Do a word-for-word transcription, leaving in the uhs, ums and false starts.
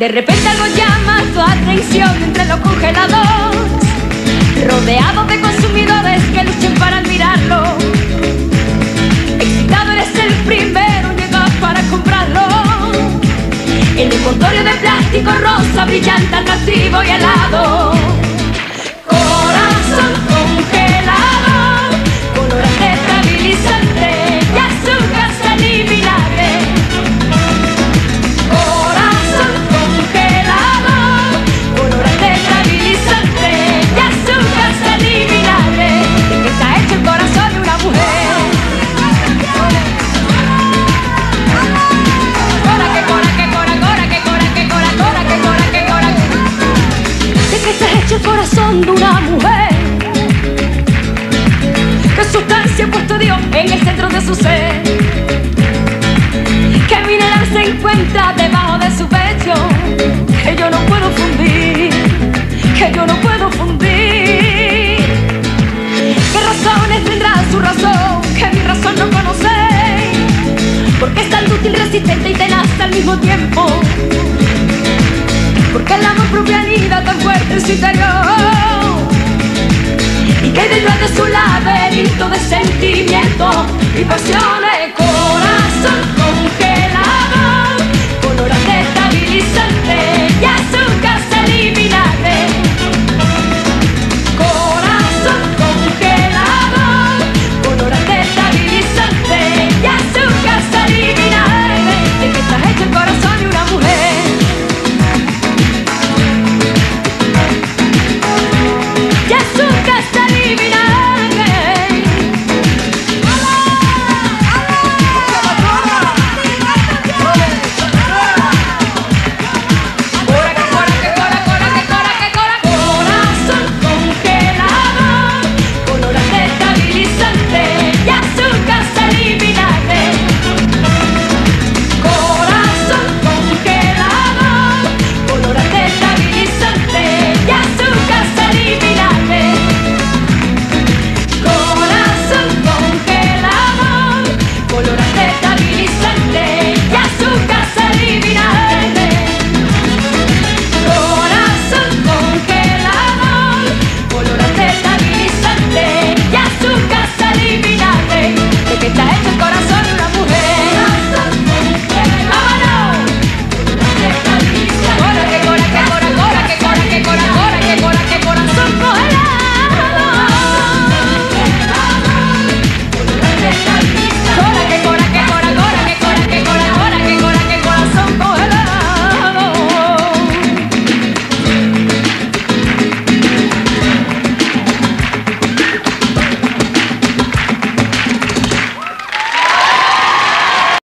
De repente algo llama tu atención entre los congelados, rodeado de consumidores que luchan para admirarlo. Excitado eres el primero, llegas para comprarlo. En el envoltorio de plástico rosa, brillante, atractivo y helado. Corazón congelado, colorante, estabilizante y azúcar, sal y vinagre. Corazón congelado, colorante, estabilizante y azúcar, sal y vinagre. ¿De qué está hecho el corazón de una mujer? Cora, que cora, que cora, cora, que cora, que cora, cora, que cora, que cora. ¿De qué está hecho el corazón de una mujer? ¿Qué sustancia ha puesto Dios en el centro de su ser? ¿Qué mineral se encuentra debajo de su pecho? Que yo no puedo fundir, que yo no puedo fundir. ¿Qué razones tendrá su razón que mi razón no conoce? Porque es tan útil, resistente y tenaz al mismo tiempo. Porque el amor propio anida tan fuerte en su interior. Y que detrás de su laberinto de sentimientos y pasiones.